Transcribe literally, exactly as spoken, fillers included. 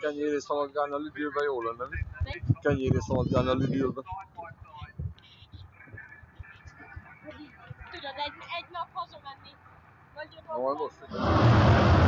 kenyéré szaladgálni a Lidlbe jó lenne, mi? Kenyéré szaladgálni a Lidlbe. Tudod, egy, egy nap hazamenni. Vagy Majd most.